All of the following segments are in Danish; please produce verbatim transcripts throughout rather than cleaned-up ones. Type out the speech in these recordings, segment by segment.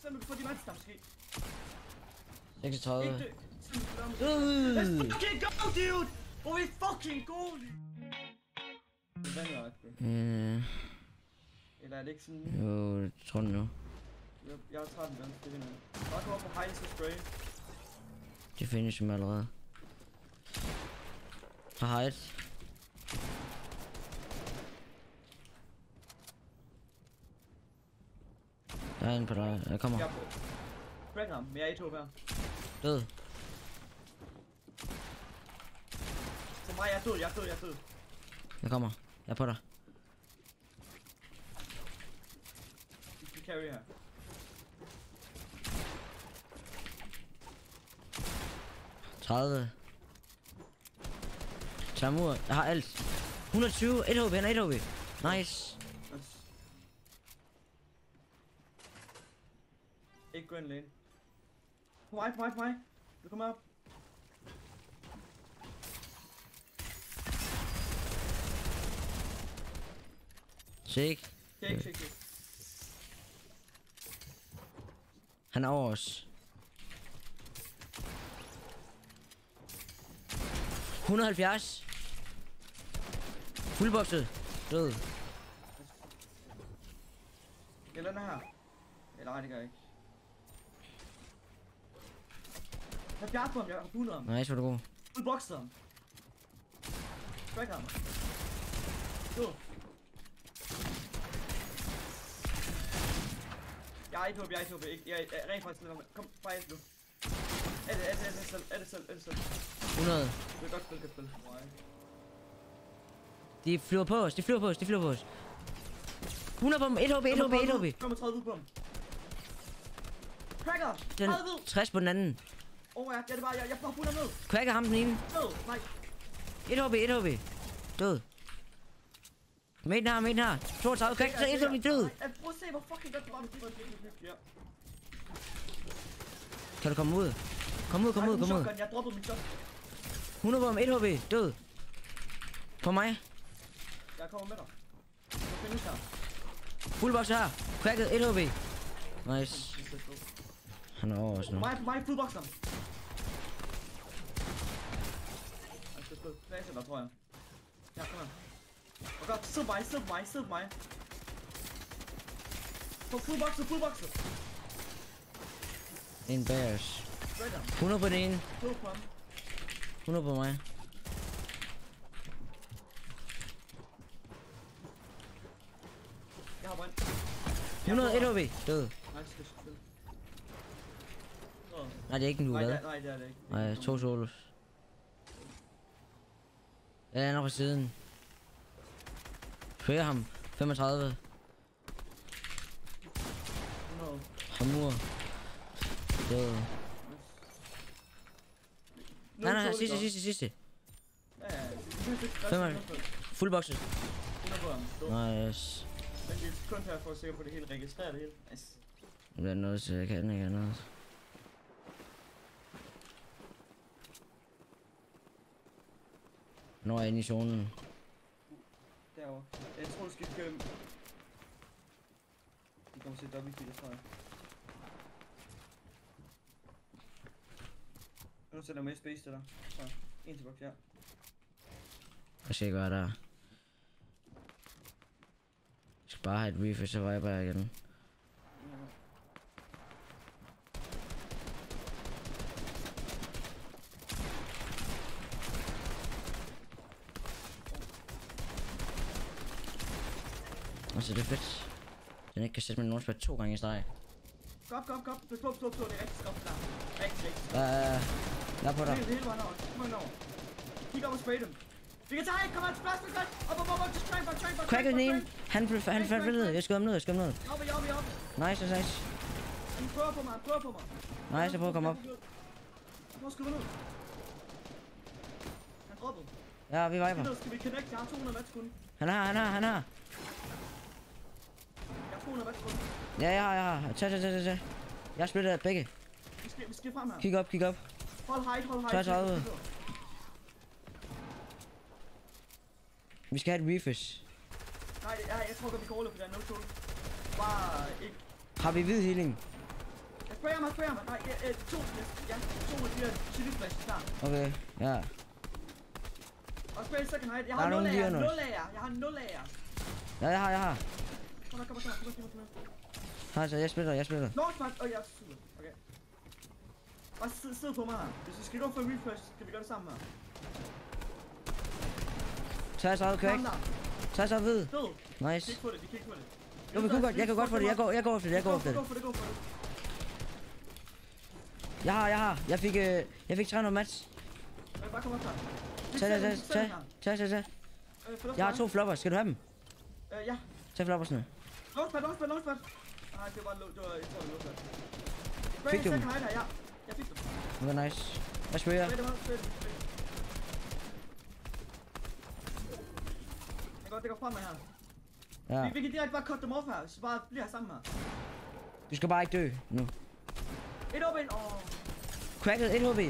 Se om du kan få de mands der måske. seksogtredive. Ikke det. Let's fucking go, dude! Hvor er vi fucking gode! Øh, Eller er det ikke sådan? jo, det tror jeg nu. Jeg, jeg tager den, det vinder. Bare gå op på hejse og spray. De finisher mig allerede. Har hide. Der er en på dig. Jeg kommer. Jeg er på. Break ham, men jeg er et håb her. Død. For mig, jeg er død, jeg er død, jeg er død. Jeg kommer. Jeg er på dig. Du skal carry her. tredive. Tamur. Jeg har alt. et hundrede og tyve. et H P. Han er et H P. Nice. Ikke gå ind lane. På mig, på mig, på mig. Du kommer op. Shake. Shake, shake, shake. Han er over os. et hundrede og halvfjerds. Fuldbokset. Død. Eller den her. Eller nej, det gør jeg ikke. halvfjerds på ham, jeg har hundrede ham. Nice, hvor er du god. Fuldbokset ham. Crack ham. Go. Jeg er ikke håb, jeg er ikke håb. Jeg er rent faktisk lidt. Kom, bare ind nu. Er det, er det, er det selv, er det selv, er det selv. hundrede. Det er godt spil, godt spil. De flyver på os, de flyver på os, de flyver på os. hundrede på dem, et H P, et H P, et H P. femogtredive på dem. Cracker! Den tres på den anden. Åh ja, det er det bare, jeg, jeg får hundrede ned. Cracker ham den ene. Ned, nej. et H P, et H P. Død. Med den her, med den her. toogtredive, cracker, så et H P død. Prøv at se, hvor fucking godt det var. Ja. Kan du komme ud? Kom ud, kom ud, kom ud. Jeg droppede min shot. hundrede på ham, et H P, død. På mig. Jeg kommer med dig. Jeg finder her. Fullbox her. Cracket, et H P. Nice. Han er over os nu. På mig, på mig, fullboxer. Jeg skal spille klasse der, tror jeg. Ja, kom her. Og godt, sid på mig, sid på mig, sid på mig. På fullboxer, fullboxer. En bears. hundrede på den ene. hundrede på mig. Jeg har brændt. hundrede, et H P. Død. Nej, det skal spille. Nej, det er ikke en duel. Nej, det er det ikke. Nej, to solos. Jeg lander på siden. Hører ham. femogtredive. Hamur. Død. Nej, nej, sidste, sidste, sidste. femoghalvfems. Fullboxet. Nice. Men det er kun her for at se på det hele, registrere det hele. Nice. Det er noget, så jeg kan ikke andet. Når er jeg inde i zonen? Derovre. Jeg tror, du skal køre... Vi kommer til W kill, tror jeg. Nu sætter jeg med space til dig. Så, en til boks, ja. Jeg skal gøre der. Jeg skal bare have et refresh, så viber jeg igen. Altså det er fedt. Den ikke kan sætte med nogen to gange i streg. Godt, godt, godt. Slå, slå, slå, slå. Det er rigtig godt der. Rigtig, rigtig. Øh, jeg er på dig. Hele, hele vejen over. Kom ind over. Kig op og spray dem. Vi kan tage, kom an, splash, splash, splash. Op, op, op, op, just train, back, train, back, Cracker den ene. Han han faldt ned. Jeg skal ham ned, jeg skal ham ned. Oppe, oppe, oppe. Nice, nice. Han prøver på mig, han prøver på mig. Nice, jeg prøver at komme op. Hvor skal du ned? Han droppede. Ja, vi viber. Skal vi connect? Jeg har to hundrede match kun. Han har, han har, han har. Jeg har to hundrede match kun. Ja, jeg har, jeg har. Tag, tag, tag, tag. Jeg splitter begge. Vi skal, vi skal frem her. Kig op, kig op. Hold height, hold height. treogtredive. Vi skal have et refresh. Nej, jeg, jeg tror godt vi kan overleve på den. No tool. Bare ikke. Har vi hvid healing? sprayer mig, sprayer mig. Nej, øh, to, ja, to af de her chili flash klar. Okay, ja. Og spray second height. Jeg Der har er nul nogen lager, lige under. nul lager. Jeg har nul lager. Ja, jeg har, jeg har. Kom her, kom her, kom her, kom her, kom her, kom her. Altså, jeg spiller, jeg spiller. Launchpad, åh, jeg er super. Okay. Bare sid, sid på mig her. Hvis vi skal gå for refresh, skal vi gøre det sammen her. Tag så ud, kvæk. Kom der. Tag så hvid. Død. Vi Nice. kan ikke få det, vi kan ikke få det. Jo, vi kunne godt, jeg kan godt få det, jeg går, jeg går efter det, jeg går efter Gå det. for det, gå for det. Jeg har, jeg har. Jeg fik, øh, jeg fik tre hundrede match. Øh, Bare kom op her. Tag, tag, tag, tag, tag, tag, tag. Øh, forløs Jeg har mig. to floppers, skal du have dem? Øh, ja. Tag floppersne. Launchpad, launchpad, launchpad. Nej, det var lo- det var jeg tror det var launchpad. Spray Fik du dem? second height her, ja. Jeg fik dem. Det var nice. Jeg sprayer. Spray dem ud, spray dem, spray dem. Det går, det går fremad her. Ja. Vi, vi kan direkte bare cut dem off her, så bare bliver her sammen her. Du skal bare ikke dø nu. Et op ind, åh. Cracket et H P. Jeg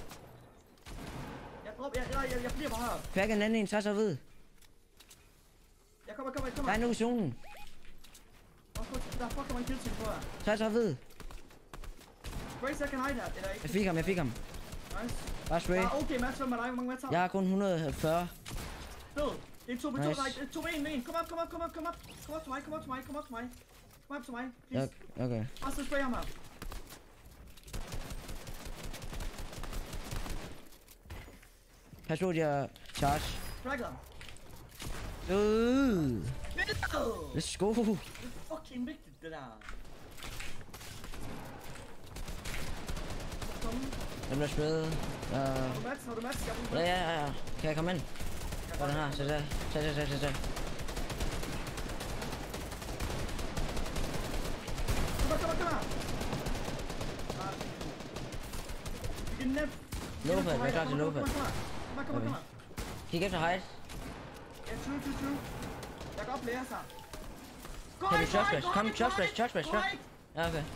drop, jeg, jeg, jeg, jeg bliver bare her. Cracket en anden en, tag så hvid. Jeg kommer, kommer, Der kommer. er nu i zonen. Åh, fuck, der fuck kommer en kill team på her. Tag så hvid. Spray second height her, eller ikke? Jeg fik ham, jeg fik ham. Nice. Bare spray. Ah, okay, match, hvad med dig? Hvor mange match har du? Jeg har kun et hundrede og fyrre. Død. Det er to på to, Nice. nej, det er to på en med en. Kom op, kom op, kom op, kom op. Kom op til mig, kom op til mig, kom op til mig. Kom op til mig, Ja, please. okay. Og så spray ham her. Pas på, de har charge. Cracker. Øh, Vildt! let's go. Det er fucking vigtigt, det der. Kom. Jeg bliver spillet. Ja, Har du match? Har du match? Jeg har ja, ja, ja. Kan jeg komme ind? Hvor er den her? Så der. Tag, tag, tag, tag, tag. Kom her, kom her, kom her. Ah, vi kan nemt. Lopad, jeg er klar til Lopad. Kom her, kom her, kom her, kom her. Kig efter height. Ja, true, true, true. Jeg kan godt blære sig. Gå Kan vi ikke, shot gå splash? ikke, gå Kom, ikke, shot gå splash, ikke, shot splash, gå shot. ikke. Ja, okay.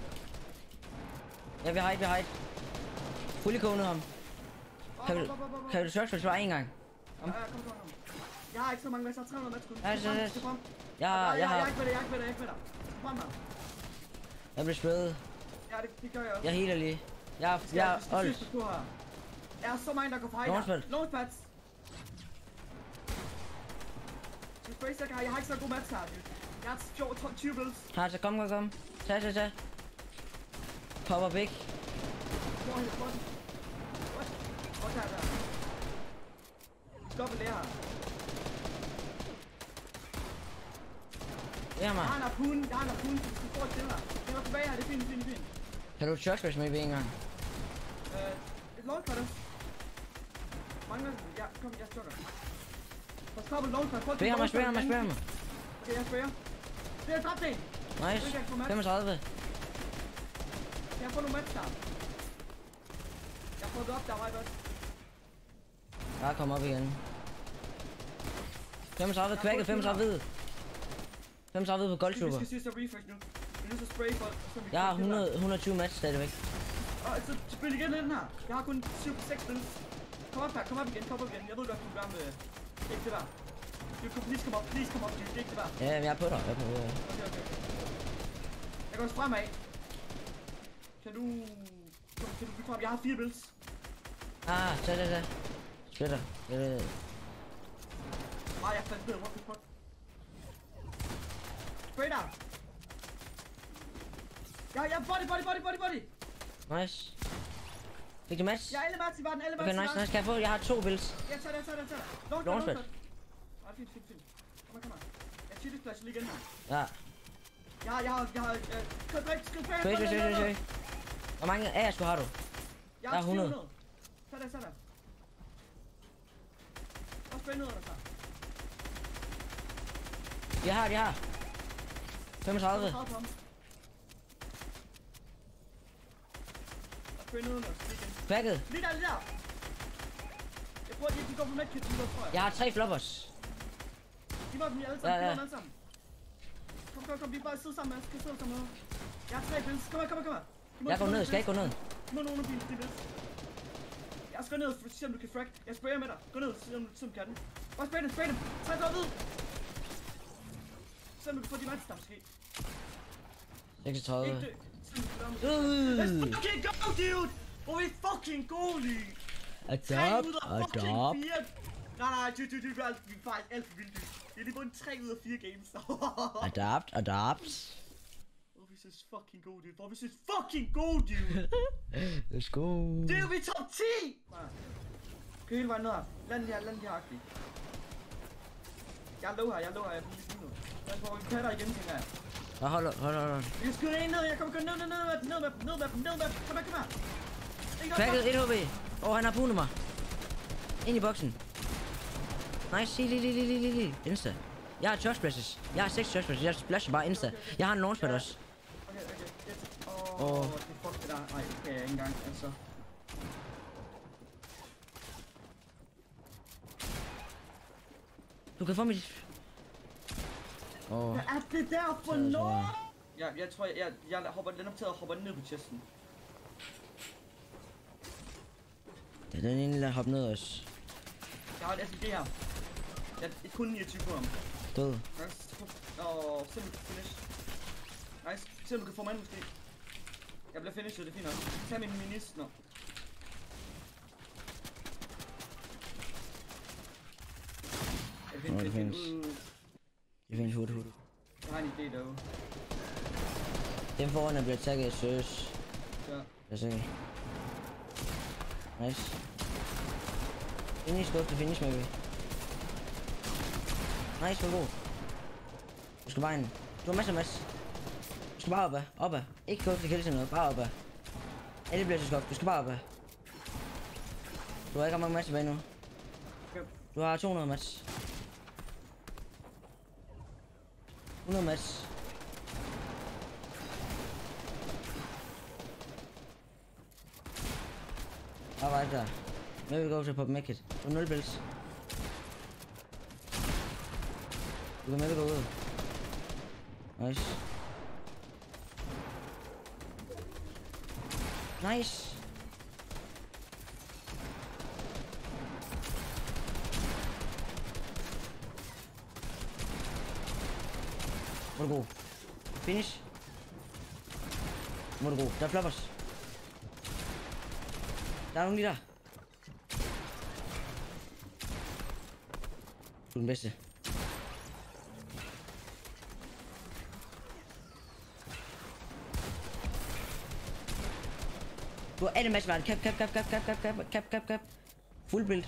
Ja, vi har height, vi har height. Fully konet ham. Kan du, kan du shot splash bare en gang? Ja, ja, kom, kom, kom. Jeg har ikke så mange matcher, jeg har tre hundrede match kun. Ja, så- Kom, så- kom. Jeg Ja, har, jeg, jeg jeg er har, ikke med dig, jeg er ikke med dig, jeg er ikke med dig. Kom her. jeg bliver spillet. Ja, det, det gør jeg også. Jeg healer lige. Jeg har, Vi skal- jeg vi skal har sygt old. på her. Der er så mange, der går for high Launchpad. her. Launchpads. Skal vi spray second her? Jeg har ikke så god match her, dude. Jeg har fjorten, tyve builds. Har så kom, kom, kom. Tag, tag, tag. Popper væk. Hvor er det? Hvor er det? What? Hvor er det der? Stop det her. Det er Jeg mig. har en harpoon, jeg har en harpoon, så vi skal få et til her. Det er tilbage her, det er fint, det er fint, det er fint. Kan du shot splash med ved en gang? Øh, et launchpad også. Mangler, ja, kom, jeg stokker. Der skal et launchpad. Prøv at Spær mig, spær mig, spær mig. Okay, jeg sprayer. Det er dræbt en. Nice. femogtredive. Jeg har fået nogle match der. Jeg har fået det op, der var godt. Bare kom op igen. femogtredive kvækket, femogtredive hvid. femogtredive hvid på Vi goldtrooper. skal synes, at refresh nu. Vi er nødt til at spray for, så vi Jeg har kan få det hundrede, hundrede og tyve match stadigvæk. der. Og så spil igen den her. Jeg har kun syv seks spil. Kom op her, kom op igen, kom op igen. Jeg ved godt, du gør med... Ikke det der. Du kan please kom op, please kom op, dude. Det er ikke det der. Ja, men jeg er på dig. Jeg er på dig. Okay, okay. Jeg går også fremad. Kan du... Kom, kan du blive frem? Jeg har fire builds. Ah, tag, tag, tag. Splitter. Øh, Nej, jeg fandt bedre. What the fuck? Spray der. Ja, ja, body, body, body, body, body. nice. Fik du match? Jeg er alle match i verden, alle match Okay, i nice, verden. nice. Kan jeg få? Jeg har to builds. Ja, tag det, tag det, tag det. Launch Launch pad, pad. launch pad. Nej, fint, fint, fint. Kom her, kom her. Jeg chili splash lige igen her. Ja. Jeg har, jeg har, jeg har... øh, Skrid bag, skrid bag. Søg, søg, søg, søg, søg. Hvor mange A S har du? Jeg Der er har hundrede. hundrede. Tag det, tag det. Og spray ned under sig. Jeg har, jeg har. femogtredive. Og spray ned under sig lige igen. Kvækket. Lige der, lige der. Jeg prøver, at de går på medkit, de går, tror jeg. Jeg har tre floppers. De var dem alle Ja, sammen, de ja. var dem alle sammen. Kom, kom, kom, vi er bare sidde sammen med os, skal sidde sammen med os. Jeg har tre builds, kom her, kom her, kom her. Du Jeg går ned, skal jeg ikke gå ned? Du må nogle af dine builds. Jeg skal gå ned, for se om du kan frag. Jeg sprayer med dig. Gå ned, se om du, se om du kan den. Bare spray dem, spray dem. Træk dig op ud. Se om du kan få de match der måske. Ikke seksogtredive. dø. Let's fucking go, dude! Hvor vi fucking gode, lige! Adopt, adopt. Nej, nej, du, du, du, du er alt, vi er faktisk alt for vildt. Det er lige bundet tre ud af fire games. Adopt, adopt. Hvor vi så fucking gode, dude. Hvor vi så fucking gode, dude. Let's go. Dude, vi er top ti! Kør hele vejen ned her. Land her, land her, agtigt. Jeg er low her, jeg er low her, jeg er på lige nu. Lad os prøve, vi patter igen, tænker jeg. Ja, hold op, hold op, hold op. Vi kan skyde en ned, jeg kommer gå ned, ned, ned, ned, ned, ned, ned, ned, ned, ned, kom her, kom her. Cracket, et H P. Åh, han har punet mig. Ind i boksen. Nice, lige, lige, lige, lige, lige, lige. Insta. Jeg har charge splashes. Jeg har seks charge splashes. Jeg splasher bare insta. Jeg har en launchpad også. Okay, okay. Åh, det er fuck det der. Nej, det kan jeg ikke engang, altså. Du kan få mit... Åh. Hvad er det der for noget? Ja, jeg tror, jeg, jeg, jeg hopper den op til at hoppe ned på chesten. Det er den ene, der hopper ned også. Jeg har et S M G her. Jeg er kun niogtyve på ham. Død. Nice. Åh, se om du kan finish. Nice. Se om du kan få mig ind måske. Jeg bliver finished, det er fint nok. Tag min minis. Nå. Jeg finder, jeg finder ud. Jeg finder hurtigt, hurtigt. Jeg har en idé dog. Den foran er blevet tagget i søs. Ja. Jeg ser. Nice. Finish, go to finish, maybe. Nice, hvor god. Du skal bare ind. Du har masser af masse. Du skal bare opad, opad. Ikke gå til kælde noget, bare opad. Alle bliver til skop, du skal bare opad. Du har ikke mange masse tilbage nu. Okay. Du har to hundrede match. hundrede match. Alright der. Maybe we go to pop make it. Du har nul bills. Du kan maybe gå ud. Nice. Nice. Hvor er du god? Finish. Hvor er du god? Der er floppers. Der er nogen lige der. Du er den bedste. Du har alle matchverden. Cap, cap, cap, cap, cap, cap, cap, cap, cap, cap. Full build.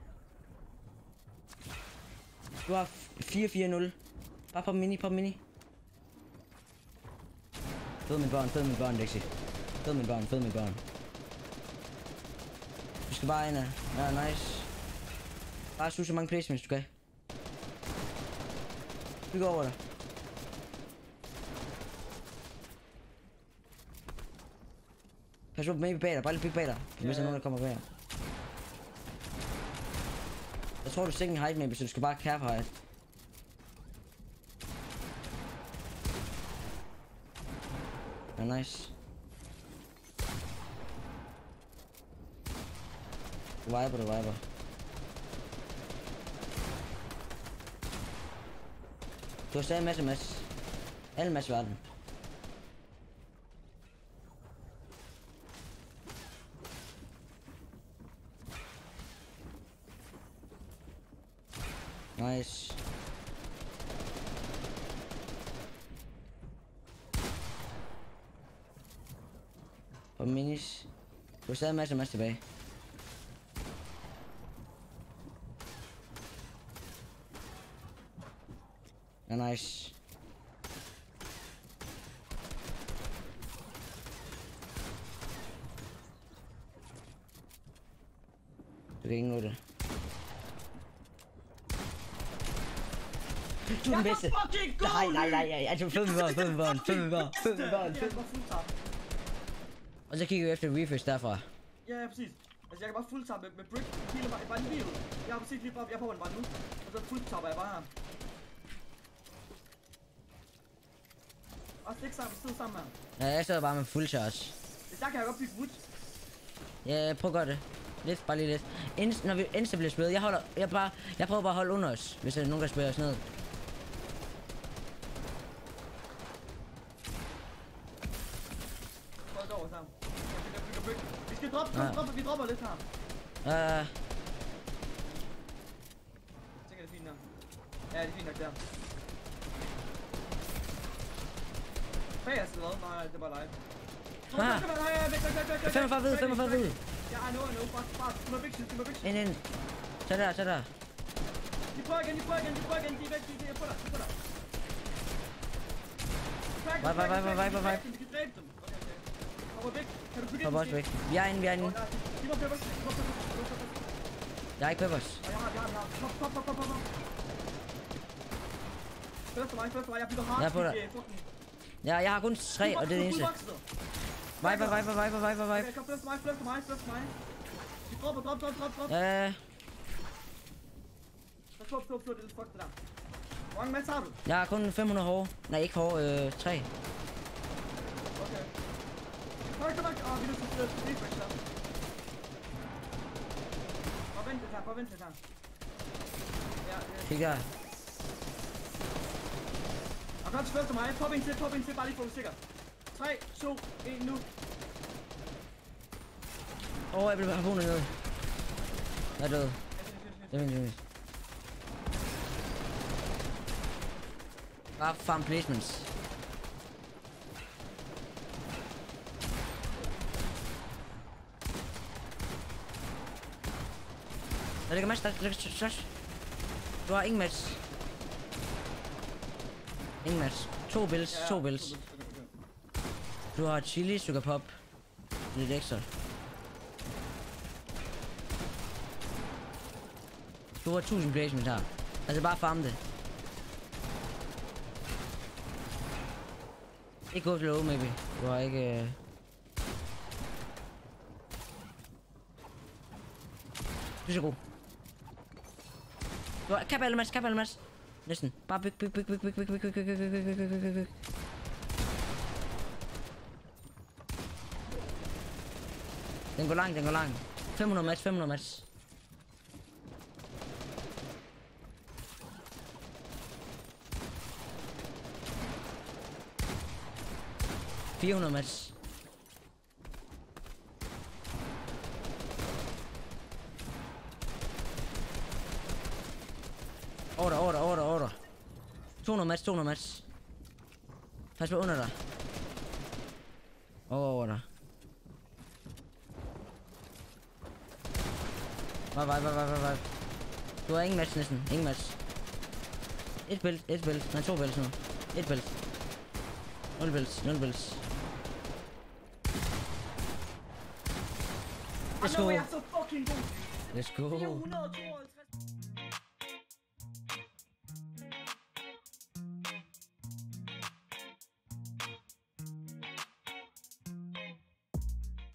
Du har fire fire nul. Bare pop mini, pop mini. Fed min børn, fed min børn, Lexi. Fed min børn, fed min børn. Du skal bare ind. Ja, nice. Bare suge så mange placements du kan. Vi går over dig. Pas på maybe bag dig, bare lidt big bag dig. Hvis der er nogen der kommer bag dig. Jeg tror du er second height maybe, så du skal bare cap height. Ja, nice. Du viber, du viber. Du har stadig en masse masse. Alle masse verden. Nice. Og minis. Du har stadig en masse masse tilbage. Ja, nice. Du kan ikke nå det. Du er den bedste. Nej, nej, nej, nej. Altså, fed med børn, fed med børn, fed med børn, fed med børn, fed med børn. Og så kigger vi efter refresh derfra. Ja, ja, præcis. Altså, jeg kan bare fuldtappe med, med brick. Hele bare, bare lige ud. Jeg har præcis lige bare, jeg er på den bare nu. Og så fuldtapper jeg bare her. Og stik sammen, stod sammen her. Ja, jeg står bare med full charge. Hvis der kan jeg godt bygge wood. Ja, prøv at gøre det. Lidt, bare lige lidt. Inst, når vi insta bliver spillet, jeg holder, jeg bare, jeg prøver bare at holde under os, hvis der er nogen, der spiller os ned. bare gå over sammen. Vi skal droppe, droppe, droppe, vi dropper lidt her. Øh, Jeg tænker, det er fint nok. Ja, det er fint nok der. Bag os eller hvad? Nej, det er bare live. Ah. femogfyrre ved, femogfyrre ved. Ja, nu, nu, bare, bare, du må væk, du må væk. Ind, ind. Så der, så der. De prøver igen, de prøver igen, de prøver igen, de er væk, de er på dig, de er på dig. Vej, vej, vej, vej, vej, vej. Vi kan dræbe dem. Okay, okay. Kommer væk, kan du bygge Kom også væk. Vi er inde, vi er inde. De må peppers, de må peppers. Jeg er ikke peppers. Jeg har, jeg har, jeg har. Pop, pop, pop, pop, pop. Først for mig, først for mig, jeg bygger hard. Jeg er på dig. Ja, jeg har kun tre, og det er det eneste. Vej, vej, vej, vej, vej, vej, vej. Okay, kom, først for mig, først for mig, først for mig. De dropper, drop, drop, drop, drop. Ja. Så slå, slå, slå, det er lidt fuck det der. Hvor mange mats har du? Jeg har kun fem hundrede hår. Nej, ikke hår, øh, tre. Okay. Kom, kom, kom. Åh, vi er nødt til at slå refresh der. Bare vent lidt her, bare vent lidt her. Ja, ja. Fik der. Og kom til først af mig. Pop ind til, pop ind til, bare lige for at sikker. tre, to, et, nu. Åh, oh, jeg blev harpunet ned. Jeg er død. Det er fint, det er fint. Bare farm placements. Der ligger match, der ligger slash. Du har ingen match. Ingen match. To bills, to bills. Du har chili, sugar pop. Lidt ekstra. Du har tusind placements her. Altså bare farm det. Ikke gå slow, maybe. Du har ikke... Uh... Du er så god. Du har... Kap alle match, kap alle match. Næsten. Bare byg, byg, byg, byg, byg, byg, byg, byg, byg, byg, byg, byg, byg, byg, byg. Den går langt, den går langt. fem hundrede match, fem hundrede match. fire hundrede match. Order, order, order, order. to hundrede match, to hundrede match. Pas på under dig. Over, over dig. Vej, vej, vej, vej, vej, vej. Du har ingen match næsten, ingen match. Et bælt, et bælt, nej to bælt nu. Et bælt. Nul bælt, nul bælt. Let's go. Let's go.